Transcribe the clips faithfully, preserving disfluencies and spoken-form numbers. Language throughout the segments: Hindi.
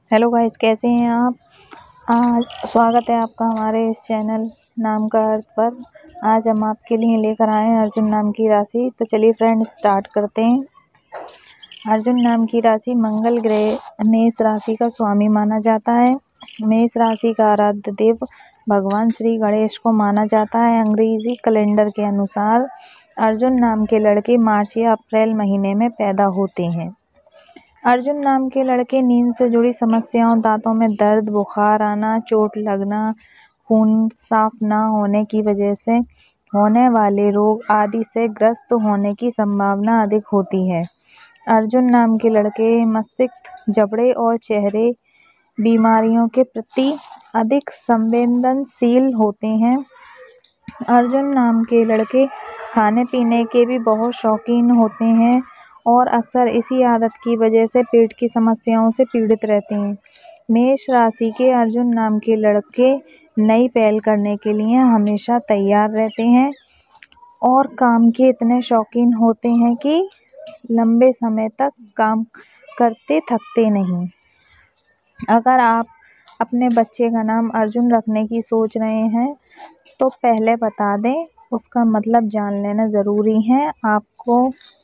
हेलो गाइस, कैसे हैं आप। आज स्वागत है आपका हमारे इस चैनल नाम का अर्थ पर। आज हम आपके लिए लेकर आए हैं अर्जुन नाम की राशि। तो चलिए फ्रेंड्स, स्टार्ट करते हैं। अर्जुन नाम की राशि मंगल ग्रह मेष राशि का स्वामी माना जाता है। मेष राशि का आराध्य देव भगवान श्री गणेश को माना जाता है। अंग्रेजी कैलेंडर के अनुसार अर्जुन नाम के लड़के मार्च या अप्रैल महीने में पैदा होते हैं। अर्जुन नाम के लड़के नींद से जुड़ी समस्याओं, दांतों में दर्द, बुखार आना, चोट लगना, खून साफ ना होने की वजह से होने वाले रोग आदि से ग्रस्त होने की संभावना अधिक होती है। अर्जुन नाम के लड़के मस्तिष्क, जबड़े और चेहरे बीमारियों के प्रति अधिक संवेदनशील होते हैं। अर्जुन नाम के लड़के खाने पीने के भी बहुत शौकीन होते हैं और अक्सर इसी आदत की वजह से पेट की समस्याओं से पीड़ित रहते हैं। मेष राशि के अर्जुन नाम के लड़के नई पहल करने के लिए हमेशा तैयार रहते हैं और काम के इतने शौकीन होते हैं कि लंबे समय तक काम करते थकते नहीं। अगर आप अपने बच्चे का नाम अर्जुन रखने की सोच रहे हैं तो पहले बता दें, उसका मतलब जान लेना ज़रूरी है। आपको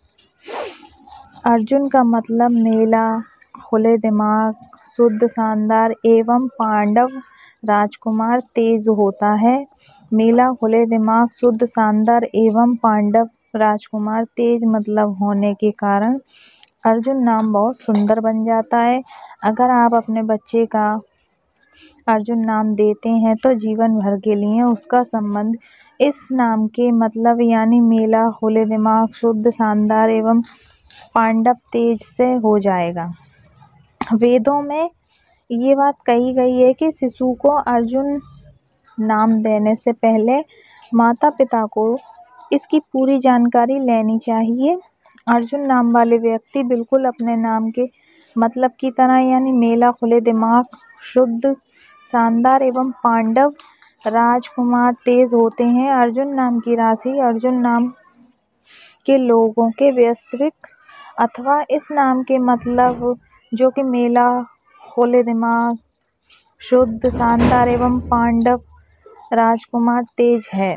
अर्जुन का मतलब मेला, खुले दिमाग, शुद्ध, शानदार एवं पांडव राजकुमार तेज होता है। मेला, खुले दिमाग, शुद्ध, शानदार एवं पांडव राजकुमार तेज मतलब होने के कारण अर्जुन नाम बहुत सुंदर बन जाता है। अगर आप अपने बच्चे का अर्जुन नाम देते हैं तो जीवन भर के लिए उसका संबंध इस नाम के मतलब यानी मेला, खुले दिमाग, शुद्ध, शानदार एवं पांडव तेज से हो जाएगा। वेदों में ये बात कही गई है कि शिशु को अर्जुन नाम देने से पहले माता पिता को इसकी पूरी जानकारी लेनी चाहिए। अर्जुन नाम वाले व्यक्ति बिल्कुल अपने नाम के मतलब की तरह यानी मेला, खुले दिमाग, शुद्ध, शानदार एवं पांडव राजकुमार तेज होते हैं। अर्जुन नाम की राशि अर्जुन नाम के लोगों के वास्तविक अथवा इस नाम के मतलब जो कि मेला, खुले दिमाग, शुद्ध, शानदार एवं पांडव राजकुमार तेज है।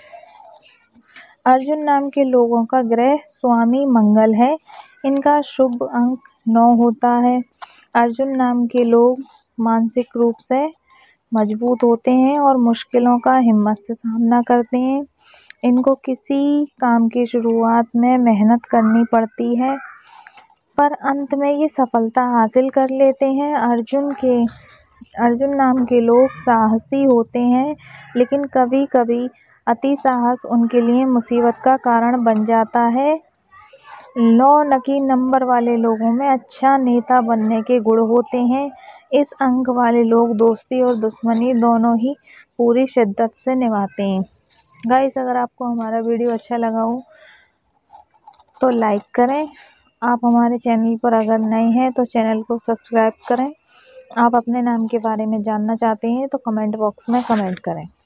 अर्जुन नाम के लोगों का ग्रह स्वामी मंगल है। इनका शुभ अंक नौ होता है। अर्जुन नाम के लोग मानसिक रूप से मजबूत होते हैं और मुश्किलों का हिम्मत से सामना करते हैं। इनको किसी काम की शुरुआत में मेहनत करनी पड़ती है पर अंत में ये सफलता हासिल कर लेते हैं। अर्जुन के अर्जुन नाम के लोग साहसी होते हैं, लेकिन कभी कभी अति साहस उनके लिए मुसीबत का कारण बन जाता है। नौ नकी नंबर वाले लोगों में अच्छा नेता बनने के गुण होते हैं। इस अंक वाले लोग दोस्ती और दुश्मनी दोनों ही पूरी शिद्दत से निभाते हैं। गाइस, अगर आपको हमारा वीडियो अच्छा लगा हो तो लाइक करें। आप हमारे चैनल पर अगर नए हैं तो चैनल को सब्सक्राइब करें। आप अपने नाम के बारे में जानना चाहते हैं तो कमेंट बॉक्स में कमेंट करें।